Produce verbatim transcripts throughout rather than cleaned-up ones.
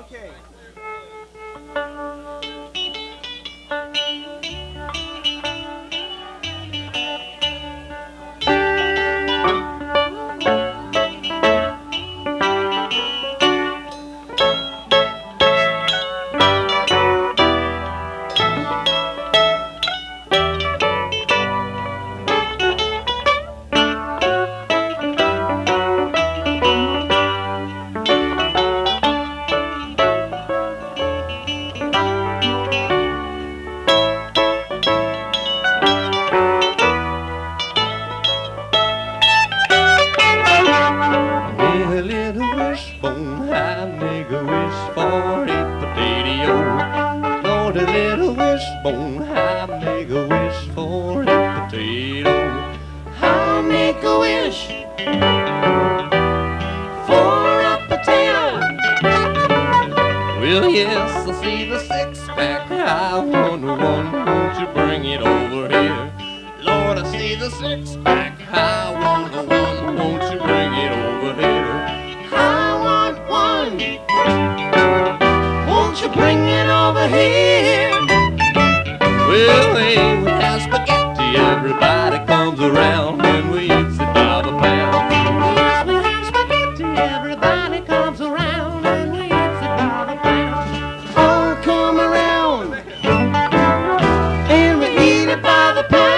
Okay. Wishbone, I make a wish for a potato. Lord, a little wishbone, I make a wish for a potato. I make a wish for a potato. Well, yes, I see the six-pack. I wonder one, won't you bring it over here? Lord, I see the six-pack. I wonder one, won't you bring it over here? Won't you bring it over here? Well, hey, we have spaghetti, everybody comes around and we eats it by the pound. Yes, we have spaghetti, everybody comes around and we eats it by the pound. All come around and we eat it by the pound.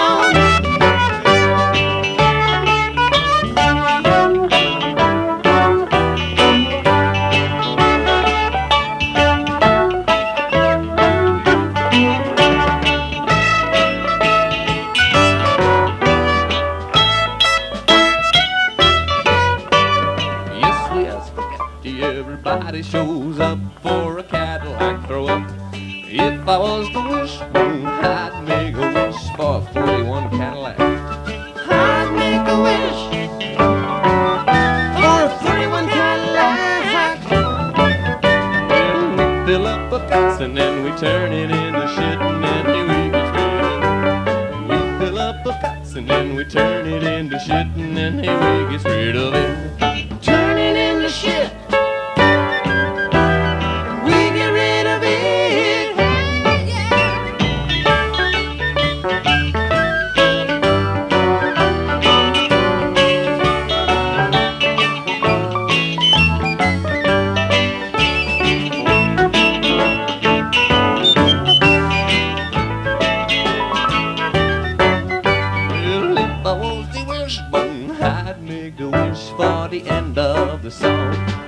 Everybody shows up for a Cadillac throw up. If I was the wishbone, I'd make a wish for a forty-one Cadillac. I'd make a wish for a forty-one Cadillac. Then we fill up a gas and then we turn it into shit and then we get rid of it. We fill up a gas and then we turn it into shit and then we get rid of it. Turn it into shit. I'd make a wish for the end of the song.